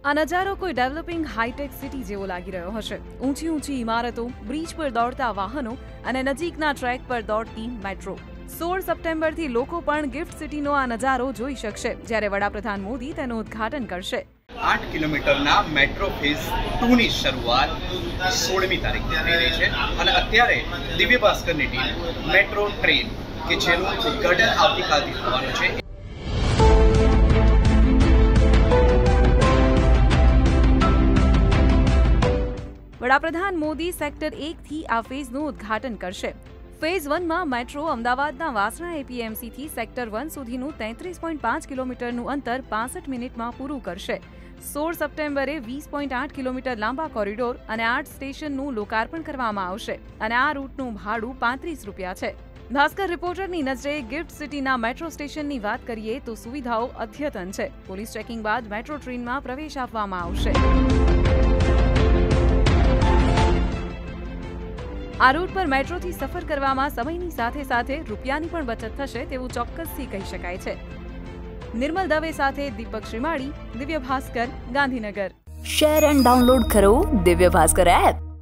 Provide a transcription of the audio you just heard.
આ નજારો કોઈ ડેવલપિંગ હાઈટેક સિટી જેવો લાગી રહ્યો હશે. ઊંચી ઊંચી ઇમારતો, બ્રિજ પર દોડતા વાહનો અને નજીકના ટ્રેક પર દોડતી મેટ્રો. 16 સપ્ટેમ્બરથી લોકો પણ ગિફ્ટ સિટીનો આ નજારો જોઈ શકશે, જ્યારે વડાપ્રધાન મોદી તેનું ઉદ્ઘાટન કરશે. 8 કિલોમીટરના મેટ્રો ફેઝ 2 ની શરૂઆત 16મી તારીખથી થઈ રહી છે અને અત્યારે દિવ્ય ભાસ્કરની ટીમ મેટ્રો ટ્રેન કે જેનું ઉદ્ઘાટન આવતીકાલથી થવાનું છે. વડાપ્રધાન મોદી સેક્ટર 1 થી આ ફેઝનું ઉદ્ઘાટન કરશે. ફેઝ 1માં મેટ્રો અમદાવાદના વાસણા એપીએમસીથી સેક્ટર 1 સુધીનું 33.5 કિલોમીટરનું અંતર 65 મિનિટમાં પૂરું કરશે. 16 સપ્ટેમ્બરે 20.8 કિલોમીટર લાંબા કોરિડોર અને 8 સ્ટેશનનું લોકાર્પણ કરવામાં આવશે અને આ રૂટનું ભાડું ₹35 છે. ભાસ્કર રિપોર્ટરની નજરે ગિફ્ટ સિટીના મેટ્રો સ્ટેશનની વાત કરીએ તો સુવિધાઓ અદ્યતન છે. પોલીસ ચેકિંગ બાદ મેટ્રો ટ્રેનમાં પ્રવેશ આપવામાં આવશે. આ રૂટ પર મેટ્રોથી સફર કરવામાં સમયની સાથે સાથે રૂપિયાની પણ બચત થશે તેવું ચોક્કસથી કહી શકાય છે. નિર્મલ દવે સાથે Deepak Shrimali, Divya Bhaskar, Gandhinagar. Share and download કરો દિવ્ય ભાસ્કર એપ.